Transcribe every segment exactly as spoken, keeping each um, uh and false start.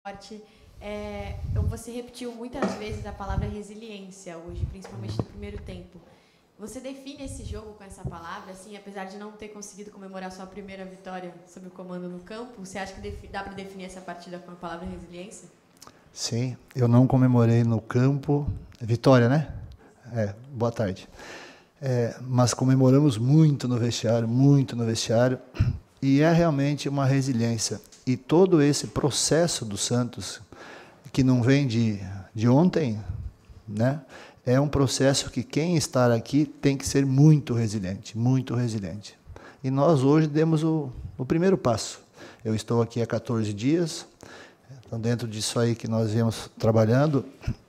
forte. É, você repetiu muitas vezes a palavra resiliência hoje, principalmente no primeiro tempo. Você define esse jogo com essa palavra, assim, apesar de não ter conseguido comemorar sua primeira vitória sob o comando no campo, você acha que dá para definir essa partida com a palavra resiliência? Sim, eu não comemorei no campo. Vitória, né? É, boa tarde. É, mas comemoramos muito no vestiário, muito no vestiário, e é realmente uma resiliência. E todo esse processo do Santos, que não vem de, de ontem, né? É um processo que quem está aqui tem que ser muito resiliente, muito resiliente. E nós hoje demos o, o primeiro passo. Eu estou aqui há quatorze dias, então dentro disso aí que nós viemos trabalhando,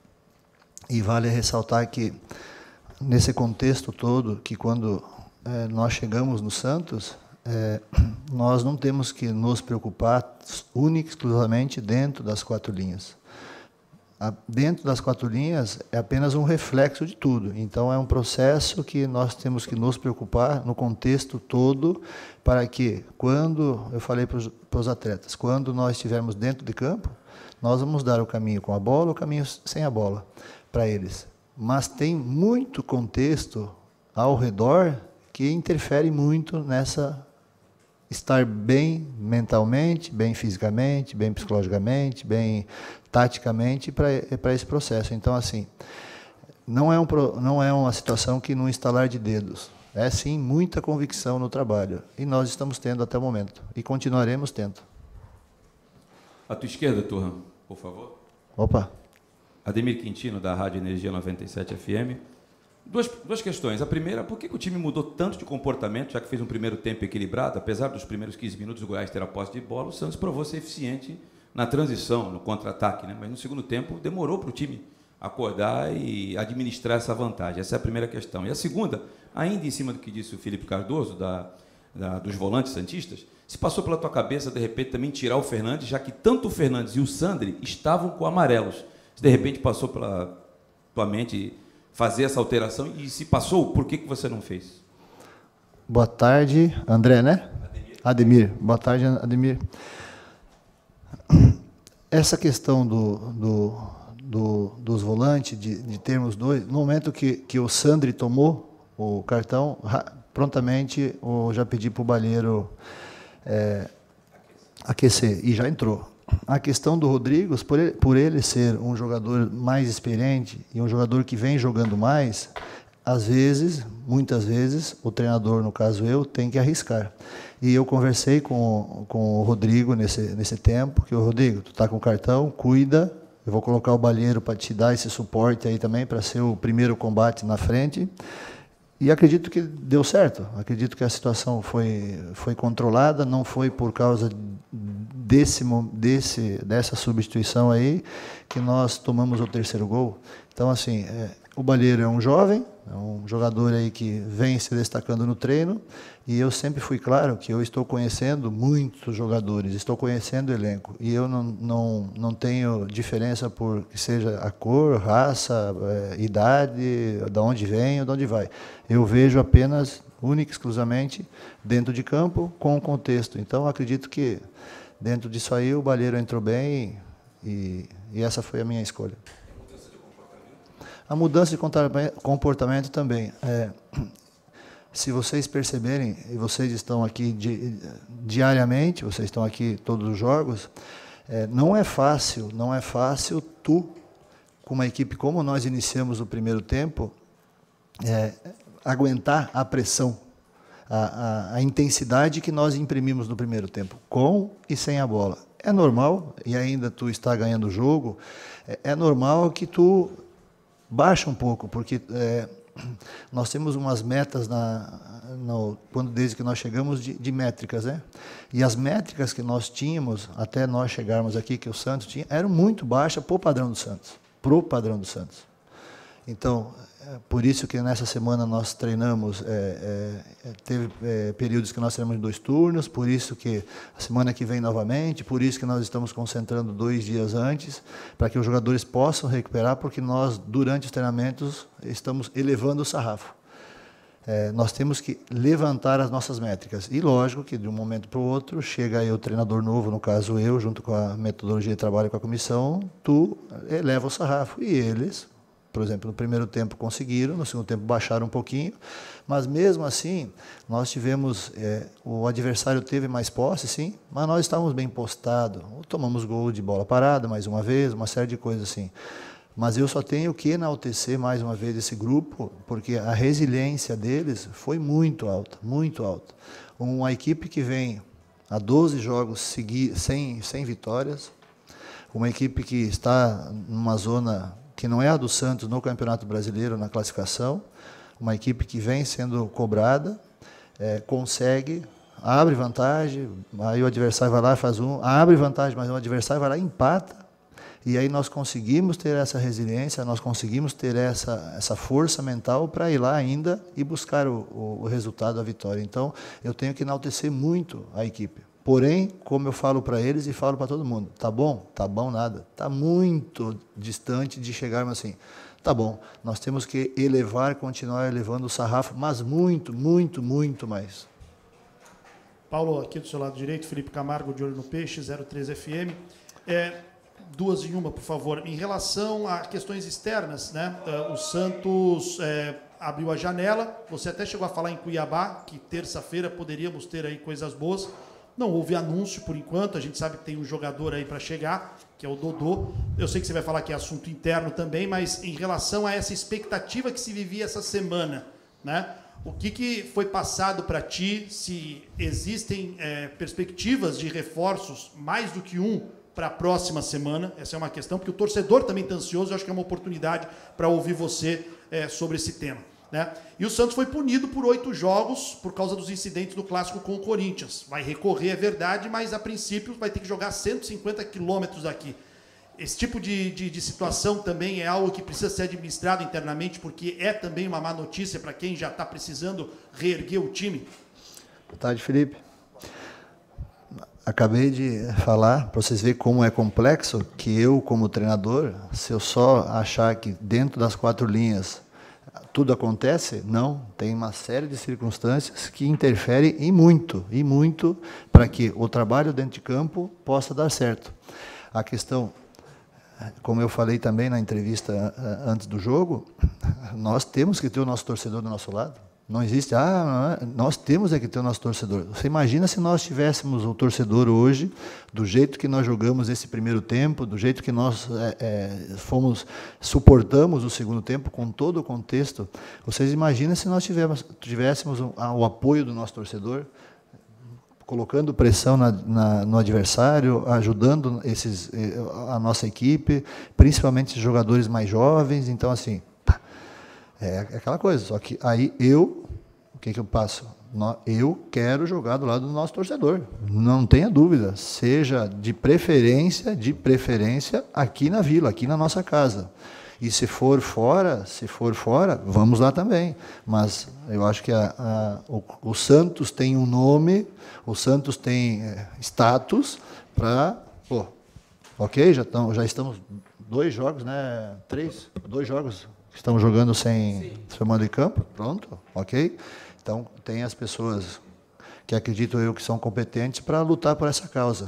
e vale ressaltar que nesse contexto todo, que quando é, nós chegamos no Santos, é, nós não temos que nos preocupar única e exclusivamente dentro das quatro linhas. A, dentro das quatro linhas é apenas um reflexo de tudo. Então, é um processo que nós temos que nos preocupar no contexto todo, para que, quando, eu falei para os atletas, quando nós estivermos dentro de campo, nós vamos dar o caminho com a bola, o caminho sem a bola, para eles. Mas tem muito contexto ao redor que interfere muito nessa estar bem mentalmente, bem fisicamente, bem psicologicamente, bem taticamente para esse processo. Então, assim, não é, um, não é uma situação que num estalar de dedos. É, sim, muita convicção no trabalho. E nós estamos tendo até o momento. E continuaremos tendo. À tua esquerda, Turra, por favor. Opa. Ademir Quintino, da Rádio Energia noventa e sete F M. Duas, duas questões. A primeira, por que, que o time mudou tanto de comportamento, já que fez um primeiro tempo equilibrado? Apesar dos primeiros quinze minutos do Goiás ter a posse de bola, o Santos provou ser eficiente na transição, no contra-ataque, né? Mas no segundo tempo demorou para o time acordar e administrar essa vantagem. Essa é a primeira questão. E a segunda, ainda em cima do que disse o Felipe Cardoso, da, da, dos volantes santistas, se passou pela tua cabeça, de repente, também tirar o Fernandes, já que tanto o Fernandes e o Sandri estavam com amarelos. Se de repente passou pela tua mente fazer essa alteração, e se passou, por que, que você não fez? Boa tarde, André, né? Ademir. Ademir. Boa tarde, Ademir. Essa questão do, do, do, dos volantes, de, de termos dois, no momento que, que o Sandri tomou o cartão, prontamente eu já pedi para o Balheiro é, aquecer, e já entrou. A questão do Rodrigues, por ele, por ele ser um jogador mais experiente e um jogador que vem jogando mais, às vezes, muitas vezes, o treinador, no caso eu, tem que arriscar. E eu conversei com, com o Rodrigo nesse, nesse tempo, que o Rodrigo, tu está com cartão, cuida, eu vou colocar o Balheiro para te dar esse suporte aí também, para ser o primeiro combate na frente. E acredito que deu certo, acredito que a situação foi, foi controlada, não foi por causa desse, desse, dessa substituição aí que nós tomamos o terceiro gol. Então, assim, é, o Balheiro é um jovem, é um jogador aí que vem se destacando no treino, e eu sempre fui claro que eu estou conhecendo muitos jogadores, estou conhecendo o elenco, e eu não, não, não tenho diferença por que seja a cor, raça, é, idade, de onde vem ou de onde vai. Eu vejo apenas, única e exclusivamente, dentro de campo, com o contexto. Então, acredito que dentro disso aí o Balheiro entrou bem, e, e essa foi a minha escolha. A mudança de comportamento também. É, se vocês perceberem, e vocês estão aqui di, diariamente, vocês estão aqui todos os jogos, é, não é fácil, não é fácil tu, com uma equipe como nós iniciamos o primeiro tempo, é, aguentar a pressão, a, a, a intensidade que nós imprimimos no primeiro tempo, com e sem a bola. É normal, e ainda tu está ganhando o jogo, é, é normal que tu baixa um pouco, porque é, nós temos umas metas na, no, quando, desde que nós chegamos de, de métricas, né? E as métricas que nós tínhamos até nós chegarmos aqui, que o Santos tinha, eram muito baixas para o padrão do Santos, pro padrão do Santos. Então, é por isso que nessa semana nós treinamos, é, é, teve é, períodos que nós treinamos em dois turnos, por isso que a semana que vem novamente, por isso que nós estamos concentrando dois dias antes, para que os jogadores possam recuperar, porque nós, durante os treinamentos, estamos elevando o sarrafo. É, nós temos que levantar as nossas métricas. E, lógico, que de um momento para o outro, chega aí o treinador novo, no caso eu, junto com a metodologia de trabalho com a comissão, tu eleva o sarrafo. E eles, por exemplo, no primeiro tempo conseguiram, no segundo tempo baixaram um pouquinho, mas mesmo assim, nós tivemos, é, o adversário teve mais posse, sim, mas nós estávamos bem postados. Tomamos gol de bola parada mais uma vez, uma série de coisas assim. Mas eu só tenho que enaltecer mais uma vez esse grupo, porque a resiliência deles foi muito alta, muito alta. Uma equipe que vem a doze jogos segui sem, sem vitórias, uma equipe que está numa zona que não é a do Santos no Campeonato Brasileiro, na classificação, uma equipe que vem sendo cobrada, é, consegue, abre vantagem, aí o adversário vai lá e faz um, abre vantagem, mas o adversário vai lá e empata. E aí nós conseguimos ter essa resiliência, nós conseguimos ter essa, essa força mental para ir lá ainda e buscar o, o, o resultado, a vitória. Então, eu tenho que enaltecer muito a equipe. Porém, como eu falo para eles e falo para todo mundo, tá bom? Tá bom nada. Tá muito distante de chegarmos assim. Tá bom, nós temos que elevar, continuar elevando o sarrafo, mas muito, muito, muito mais. Paulo, aqui do seu lado direito, Felipe Camargo, de Olho no Peixe, zero três F M. É... Duas em uma, por favor. Em relação a questões externas, né? O Santos é, abriu a janela. Você até chegou a falar em Cuiabá, que terça-feira poderíamos ter aí coisas boas. Não houve anúncio por enquanto. A gente sabe que tem um jogador aí para chegar, que é o Dodô. Eu sei que você vai falar que é assunto interno também, mas em relação a essa expectativa que se vivia essa semana, né? O que, que foi passado para ti? Se existem é, perspectivas de reforços, mais do que um, para a próxima semana? Essa é uma questão, porque o torcedor também está ansioso, eu acho que é uma oportunidade para ouvir você é, sobre esse tema, né? E o Santos foi punido por oito jogos por causa dos incidentes do Clássico com o Corinthians. Vai recorrer, é verdade, mas a princípio vai ter que jogar cento e cinquenta quilômetros daqui. Esse tipo de, de, de situação também é algo que precisa ser administrado internamente, porque é também uma má notícia para quem já está precisando reerguer o time? Boa tarde, Felipe. Acabei de falar, para vocês verem como é complexo, que eu, como treinador, se eu só achar que dentro das quatro linhas tudo acontece, não, tem uma série de circunstâncias que interferem e muito, e muito, para que o trabalho dentro de campo possa dar certo. A questão, como eu falei também na entrevista antes do jogo, nós temos que ter o nosso torcedor do nosso lado. Não existe, ah, nós temos é que ter o nosso torcedor. Você imagina se nós tivéssemos o torcedor hoje, do jeito que nós jogamos esse primeiro tempo, do jeito que nós é, é, fomos, suportamos o segundo tempo, com todo o contexto. Vocês imaginam se nós tivéssemos, tivéssemos o, o apoio do nosso torcedor, colocando pressão na, na, no adversário, ajudando esses, a nossa equipe, principalmente os jogadores mais jovens. Então, assim, é aquela coisa, só que aí eu, o que, que eu passo? Eu quero jogar do lado do nosso torcedor, não tenha dúvida, seja de preferência, de preferência aqui na vila, aqui na nossa casa. E se for fora, se for fora, vamos lá também. Mas eu acho que a, a, o, o Santos tem um nome, o Santos tem é, status para, pô, ok, já, tão, já estamos dois jogos, né? Três, dois jogos. Estamos jogando sem, sem mando de campo, pronto, ok? Então, tem as pessoas que acredito eu que são competentes para lutar por essa causa.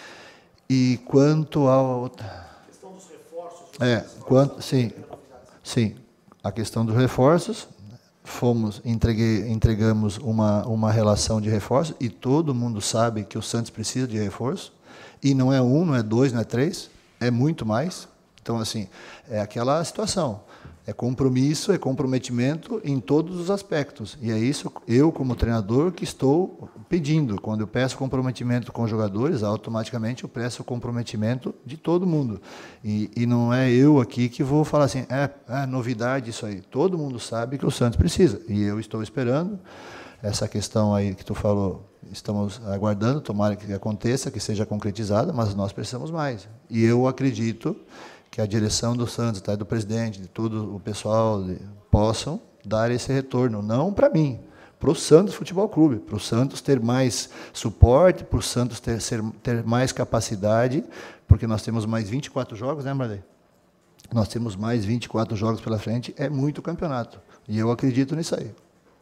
E quanto ao... A questão dos reforços... É, quanto, sim, sim, a questão dos reforços, fomos, entreguei, entregamos uma, uma relação de reforço, e todo mundo sabe que o Santos precisa de reforço, e não é um, não é dois, não é três, é muito mais. Então, assim, é aquela situação. É compromisso, é comprometimento em todos os aspectos. E é isso, eu, como treinador, que estou pedindo. Quando eu peço comprometimento com os jogadores, automaticamente eu peço comprometimento de todo mundo. E, e não é eu aqui que vou falar assim, é, é novidade isso aí. Todo mundo sabe que o Santos precisa. E eu estou esperando essa questão aí que tu falou. Estamos aguardando, tomara que aconteça, que seja concretizada, mas nós precisamos mais. E eu acredito que a direção do Santos, tá, do presidente, de todo o pessoal, de, possam dar esse retorno, não para mim, para o Santos Futebol Clube, para o Santos ter mais suporte, para o Santos ter, ser, ter mais capacidade, porque nós temos mais vinte e quatro jogos, né, Marley? Nós temos mais vinte e quatro jogos pela frente, é muito campeonato, e eu acredito nisso aí.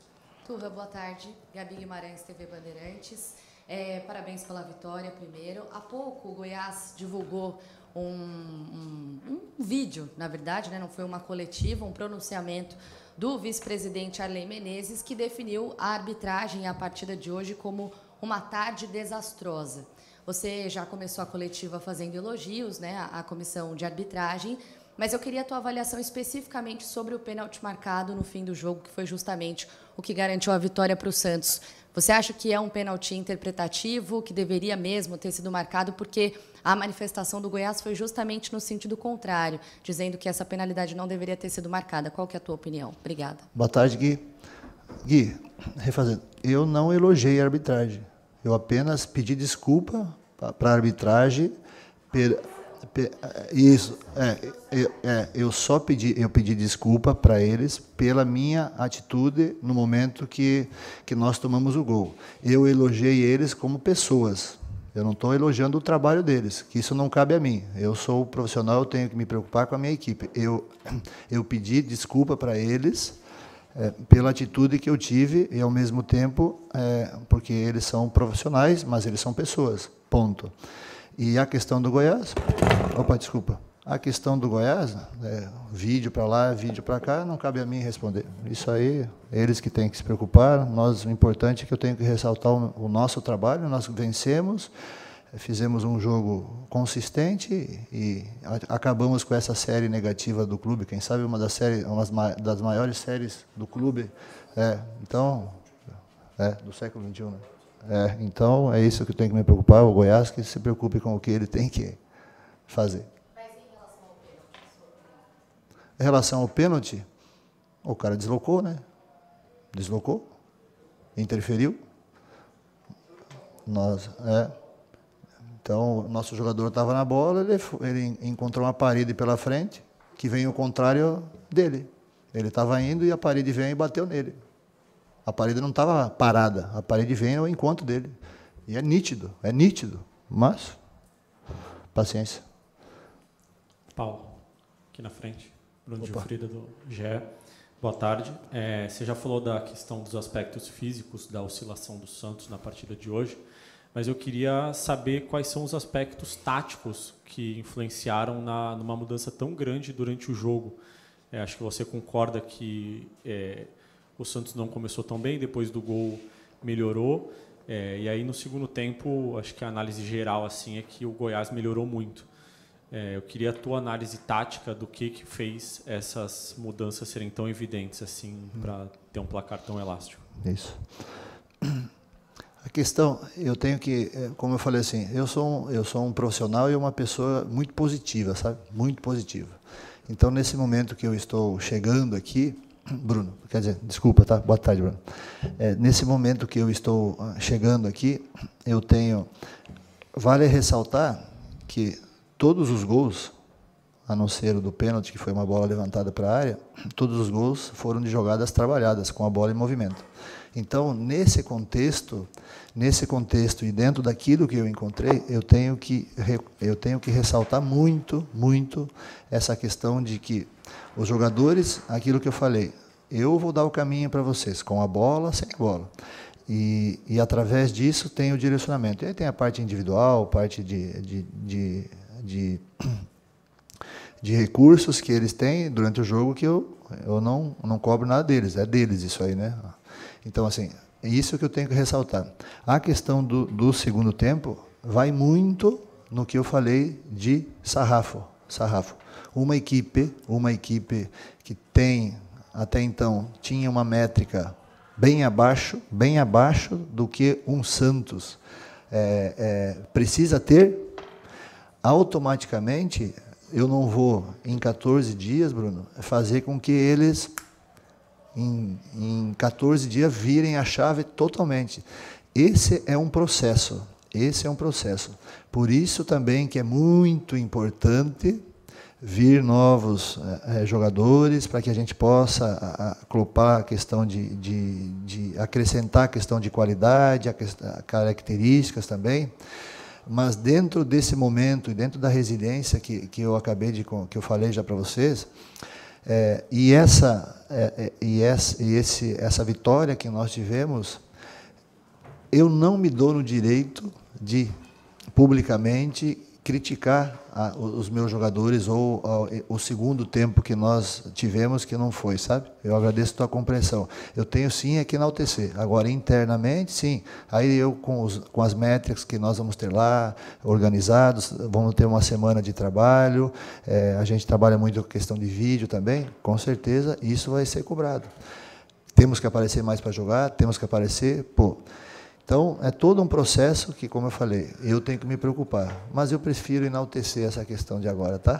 Turra, boa tarde. Gabi Guimarães, T V Bandeirantes. É, parabéns pela vitória, primeiro. Há pouco, o Goiás divulgou um, um, um vídeo, na verdade, né, não foi uma coletiva, um pronunciamento do vice-presidente Arley Menezes, que definiu a arbitragem e a partida de hoje como uma tarde desastrosa. Você já começou a coletiva fazendo elogios, né, à, à comissão de arbitragem, mas eu queria a tua avaliação especificamente sobre o pênalti marcado no fim do jogo, que foi justamente o que garantiu a vitória para o Santos. Você acha que é um pênalti interpretativo, que deveria mesmo ter sido marcado, porque a manifestação do Goiás foi justamente no sentido contrário, dizendo que essa penalidade não deveria ter sido marcada. Qual que é a tua opinião? Obrigada. Boa tarde, Gui. Gui, refazendo, eu não elogiei a arbitragem. Eu apenas pedi desculpa para a arbitragem. Per, per, isso, é, é, é, eu só pedi, eu pedi desculpa para eles pela minha atitude no momento que, que nós tomamos o gol. Eu elogiei eles como pessoas. Eu não estou elogiando o trabalho deles, que isso não cabe a mim. Eu sou profissional, eu tenho que me preocupar com a minha equipe. Eu, eu pedi desculpa para eles é, pela atitude que eu tive e, ao mesmo tempo, é, porque eles são profissionais, mas eles são pessoas, ponto. E a questão do Goiás... Opa, desculpa. A questão do Goiás, é, vídeo para lá, vídeo para cá, não cabe a mim responder. Isso aí, eles que têm que se preocupar. Nós, o importante é que eu tenho que ressaltar o, o nosso trabalho. Nós vencemos, fizemos um jogo consistente e a, acabamos com essa série negativa do clube. Quem sabe uma das, séries, uma das maiores séries do clube. É, então, é, do século vinte e um, né? É, então, é isso que eu tenho que me preocupar. O Goiás que se preocupe com o que ele tem que fazer. Em relação ao pênalti, o cara deslocou, né? Deslocou, interferiu. Nós, é. Então, o nosso jogador estava na bola, ele, ele encontrou uma parede pela frente, que vem o contrário dele. Ele estava indo e a parede vem e bateu nele. A parede não estava parada, a parede vem ao encontro dele. E é nítido, é nítido, mas paciência. Paulo, aqui na frente. Bruno Gilfrida, do G E. Boa tarde. É, você já falou da questão dos aspectos físicos da oscilação do Santos na partida de hoje, mas eu queria saber quais são os aspectos táticos que influenciaram na, numa mudança tão grande durante o jogo. É, acho que você concorda que é, o Santos não começou tão bem, depois do gol melhorou, é, e aí no segundo tempo, acho que a análise geral assim, é que o Goiás melhorou muito. É, eu queria a tua análise tática do que, que fez essas mudanças serem tão evidentes assim para ter um placar tão elástico. Isso. A questão, eu tenho que, como eu falei assim, eu sou um, eu sou um profissional e uma pessoa muito positiva, sabe? Muito positiva. Então, nesse momento que eu estou chegando aqui, Bruno, quer dizer, desculpa, tá? Boa tarde, Bruno. É, nesse momento que eu estou chegando aqui, eu tenho, vale ressaltar que todos os gols, a não ser o do pênalti, que foi uma bola levantada para a área, todos os gols foram de jogadas trabalhadas, com a bola em movimento. Então, nesse contexto, nesse contexto e dentro daquilo que eu encontrei, eu tenho que, eu tenho que ressaltar muito, muito essa questão de que os jogadores, aquilo que eu falei, eu vou dar o caminho para vocês, com a bola, sem a bola. E, e através disso tem o direcionamento. E aí tem a parte individual, parte de... de, de De, de recursos que eles têm durante o jogo que eu, eu não, não cobro nada deles, é deles isso aí, né? Então, assim, é isso que eu tenho que ressaltar. A questão do, do segundo tempo vai muito no que eu falei de sarrafo. sarrafo. Uma equipe, uma equipe que tem, até então, tinha uma métrica bem abaixo, bem abaixo do que um Santos é, é, precisa ter. Automaticamente, eu não vou, em quatorze dias, Bruno, fazer com que eles, em, em quatorze dias, virem a chave totalmente. Esse é um processo, esse é um processo. Por isso também que é muito importante vir novos é, jogadores, para que a gente possa acoplar a questão de, de, de acrescentar a questão de qualidade, a questão, características também. Mas dentro desse momento e dentro da resiliência que, que eu acabei de que eu falei já para vocês, É, e essa, é, é, e, essa, e esse, essa vitória que nós tivemos, eu não me dou no direito de, publicamente, criticar a, os meus jogadores ou a, o segundo tempo que nós tivemos, que não foi, sabe? Eu agradeço a tua compreensão. Eu tenho, sim, é que enaltecer. Agora, internamente, sim. Aí eu, com, os, com as métricas que nós vamos ter lá, organizados, vamos ter uma semana de trabalho, é, a gente trabalha muito com questão de vídeo também, com certeza, isso vai ser cobrado. Temos que aparecer mais para jogar, temos que aparecer, pô... Então, é todo um processo que, como eu falei, eu tenho que me preocupar. Mas eu prefiro enaltecer essa questão de agora, tá?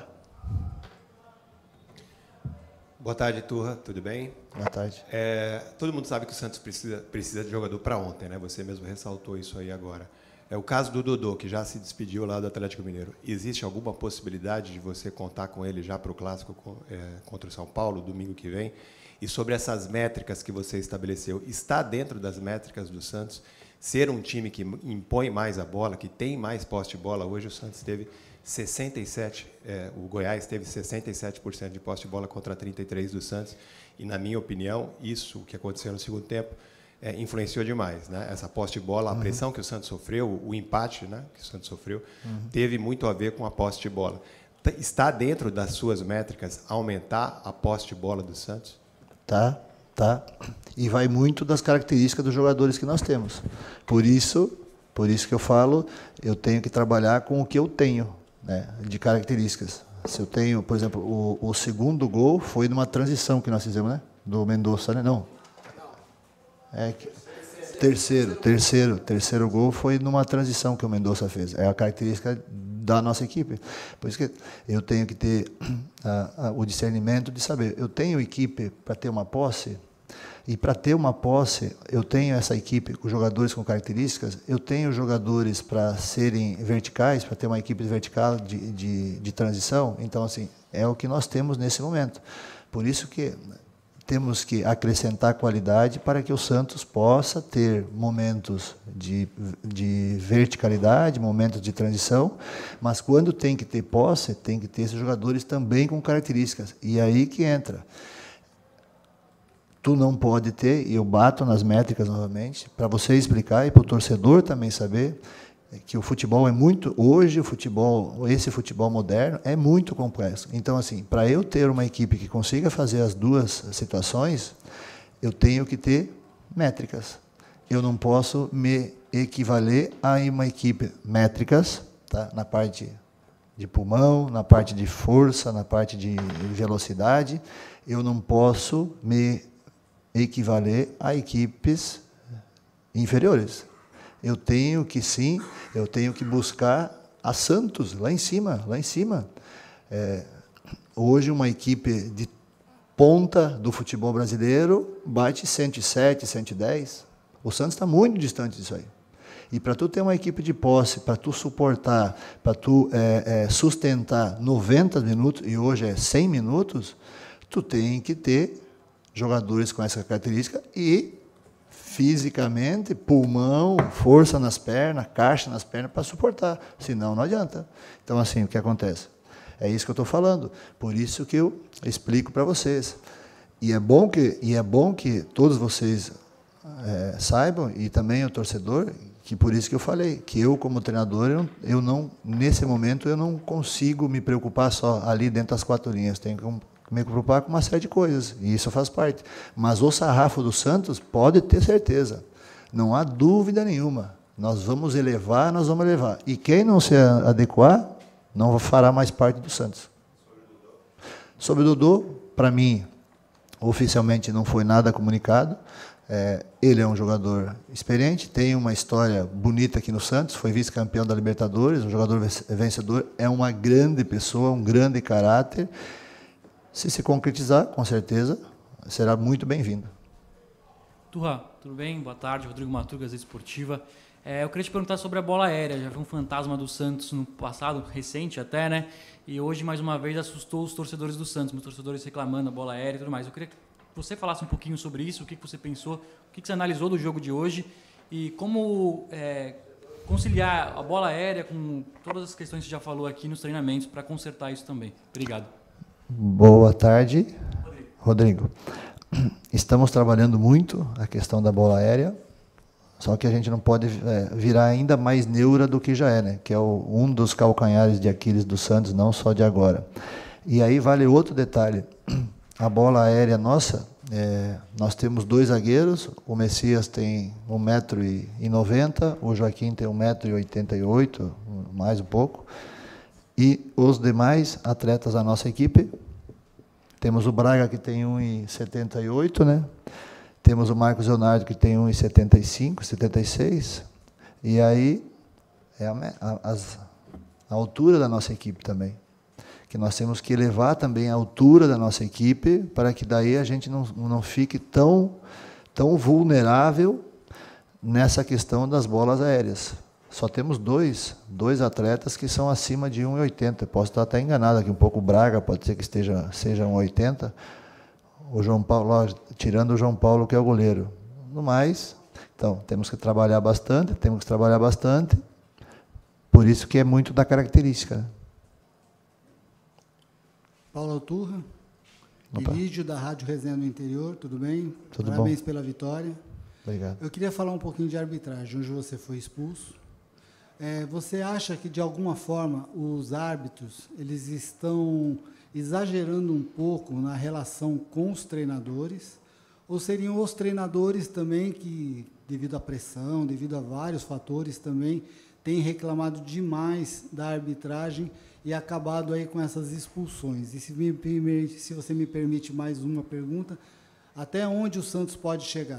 Boa tarde, Turra. Tudo bem? Boa tarde. É, todo mundo sabe que o Santos precisa, precisa de jogador para ontem, né? Você mesmo ressaltou isso aí agora. É o caso do Dodô, que já se despediu lá do Atlético Mineiro. Existe alguma possibilidade de você contar com ele já para o Clássico é, contra o São Paulo, domingo que vem? E sobre essas métricas que você estabeleceu, está dentro das métricas do Santos ser um time que impõe mais a bola, que tem mais posse de bola? Hoje o Santos teve sessenta e sete, é, o Goiás teve sessenta e sete por cento de posse de bola contra trinta e três por cento do Santos, e, na minha opinião, isso que aconteceu no segundo tempo é, influenciou demais, né? Essa posse de bola, a uhum. pressão que o Santos sofreu, o empate, né, que o Santos sofreu, uhum. teve muito a ver com a posse de bola. Está dentro das suas métricas aumentar a posse de bola do Santos? Tá. Tá? E vai muito das características dos jogadores que nós temos. Por isso, por isso que eu falo, eu tenho que trabalhar com o que eu tenho, né, de características. Se eu tenho, por exemplo, o, o segundo gol foi numa transição que nós fizemos, né? Do Mendonça, né? Não. É que, terceiro, terceiro, terceiro gol foi numa transição que o Mendonça fez. É a característica da nossa equipe. Por isso que eu tenho que ter a, a, o discernimento de saber, eu tenho equipe para ter uma posse, e para ter uma posse, eu tenho essa equipe com jogadores com características, eu tenho jogadores para serem verticais, para ter uma equipe vertical de, de, de transição. Então, assim, é o que nós temos nesse momento. Por isso que temos que acrescentar qualidade para que o Santos possa ter momentos de, de verticalidade, momentos de transição, mas quando tem que ter posse, tem que ter esses jogadores também com características. E aí que entra. Tu não pode ter, e eu bato nas métricas novamente, para você explicar e para o torcedor também saber que o futebol é muito, hoje o futebol, esse futebol moderno é muito complexo. Então, assim, para eu ter uma equipe que consiga fazer as duas situações, eu tenho que ter métricas. Eu não posso me equivaler a uma equipe métricas, tá? Na parte de pulmão, na parte de força, na parte de velocidade. Eu não posso me equivaler a equipes inferiores. Eu tenho que, sim, eu tenho que buscar a Santos, lá em cima, lá em cima. É, hoje, uma equipe de ponta do futebol brasileiro bate cento e sete, cento e dez. O Santos está muito distante disso aí. E para tu ter uma equipe de posse, para tu suportar, para tu é, é, sustentar noventa minutos, e hoje é cem minutos, tu tem que ter jogadores com essa característica e, fisicamente, pulmão, força nas pernas, caixa nas pernas para suportar. Senão, não adianta. Então, assim, o que acontece? É isso que eu estou falando. Por isso que eu explico para vocês. E é bom que, e é bom que todos vocês é, saibam, e também o torcedor, que por isso que eu falei, que eu, como treinador, eu, eu não, nesse momento, eu não consigo me preocupar só ali dentro das quatro linhas. Tenho que me preocupar com uma série de coisas, e isso faz parte. Mas o sarrafo do Santos, pode ter certeza, não há dúvida nenhuma. Nós vamos elevar, nós vamos elevar. E quem não se adequar, não fará mais parte do Santos. Sobre o Dodô, para mim, oficialmente não foi nada comunicado. É, ele é um jogador experiente, tem uma história bonita aqui no Santos, foi vice-campeão da Libertadores, um jogador vencedor, é uma grande pessoa, um grande caráter. Se se concretizar, com certeza, será muito bem-vindo. Turra, tudo bem? Boa tarde, Rodrigo Maturga, Gazeta Esportiva. É, eu queria te perguntar sobre a bola aérea. Já vi um fantasma do Santos no passado, recente até, né? E hoje, mais uma vez, assustou os torcedores do Santos, os torcedores reclamando a bola aérea e tudo mais. Eu queria que você falasse um pouquinho sobre isso, o que você pensou, o que você analisou do jogo de hoje e como é, conciliar a bola aérea com todas as questões que você já falou aqui nos treinamentos para consertar isso também. Obrigado. Boa tarde, Rodrigo. Estamos trabalhando muito a questão da bola aérea, só que a gente não pode é, virar ainda mais neura do que já é, né? Que é o, um dos calcanhares de Aquiles do Santos, não só de agora. E aí vale outro detalhe. A bola aérea nossa, é, nós temos dois zagueiros, o Messias tem um metro e noventa, o Joaquim tem um metro e oitenta e oito, mais um pouco, e os demais atletas da nossa equipe, temos o Braga que tem um metro e setenta e oito, né? Temos o Marcos Leonardo que tem um metro e setenta e cinco, setenta e seis, e aí é a, a, as, a altura da nossa equipe também. Que nós temos que elevar também a altura da nossa equipe para que daí a gente não, não fique tão, tão vulnerável nessa questão das bolas aéreas. Só temos dois, dois atletas que são acima de um metro e oitenta. Posso estar até enganado aqui um pouco, o Braga pode ser que esteja, seja um metro e oitenta. O João Paulo, tirando o João Paulo, que é o goleiro. No mais, então, temos que trabalhar bastante, temos que trabalhar bastante, por isso que é muito da característica, né? Paulo Alturra, Ilídio, da Rádio Resenha do Interior, tudo bem? Tudo Parabéns bom? pela vitória. Obrigado. Eu queria falar um pouquinho de arbitragem, hoje você foi expulso. É, você acha que, de alguma forma, os árbitros eles estão exagerando um pouco na relação com os treinadores? Ou seriam os treinadores também que, devido à pressão, devido a vários fatores também, têm reclamado demais da arbitragem e acabado aí com essas expulsões? E se, me permite, se você me permite mais uma pergunta, até onde o Santos pode chegar?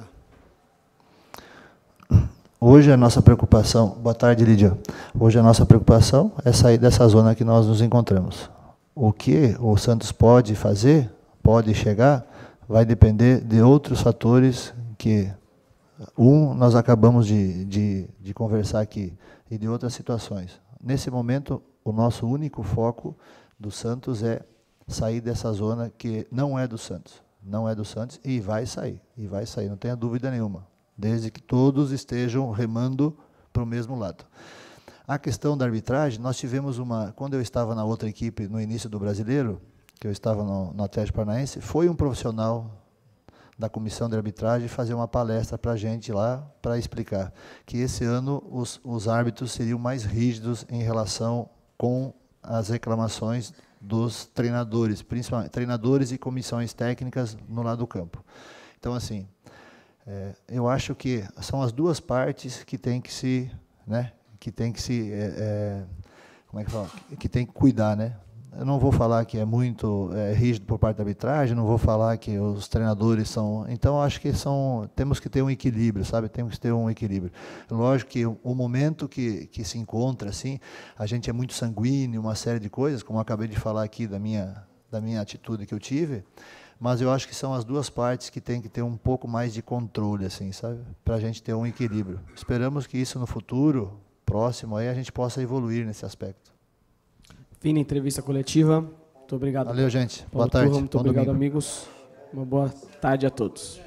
Hoje a nossa preocupação, boa tarde, Lídia. Hoje a nossa preocupação é sair dessa zona que nós nos encontramos. O que o Santos pode fazer, pode chegar, vai depender de outros fatores que, um, nós acabamos de, de, de conversar aqui, e de outras situações. Nesse momento, o nosso único foco do Santos é sair dessa zona que não é do Santos. Não é do Santos e vai sair. E vai sair, não tenha dúvida nenhuma. Desde que todos estejam remando para o mesmo lado. A questão da arbitragem, nós tivemos uma... Quando eu estava na outra equipe, no início do Brasileiro, que eu estava no, no Atlético Paranaense, foi um profissional da comissão de arbitragem fazer uma palestra para a gente lá, para explicar que esse ano os, os árbitros seriam mais rígidos em relação com as reclamações dos treinadores, principalmente treinadores e comissões técnicas no lado do campo. Então, assim, é, eu acho que são as duas partes que tem que se, né, que tem que se, é, é, como é que fala, que tem que cuidar, né? Eu não vou falar que é muito é, rígido por parte da arbitragem, não vou falar que os treinadores são... Então, acho que são, temos que ter um equilíbrio, sabe? Temos que ter um equilíbrio. Lógico que o, o momento que, que se encontra, assim, a gente é muito sanguíneo, uma série de coisas, como eu acabei de falar aqui da minha, da minha atitude que eu tive, mas eu acho que são as duas partes que tem que ter um pouco mais de controle, assim, sabe? Para a gente ter um equilíbrio. Esperamos que isso no futuro, próximo, aí a gente possa evoluir nesse aspecto. Fim da entrevista coletiva. Muito obrigado. Valeu, gente. Boa tarde. Turra, muito Bom obrigado, domingo. amigos. Uma boa tarde a todos.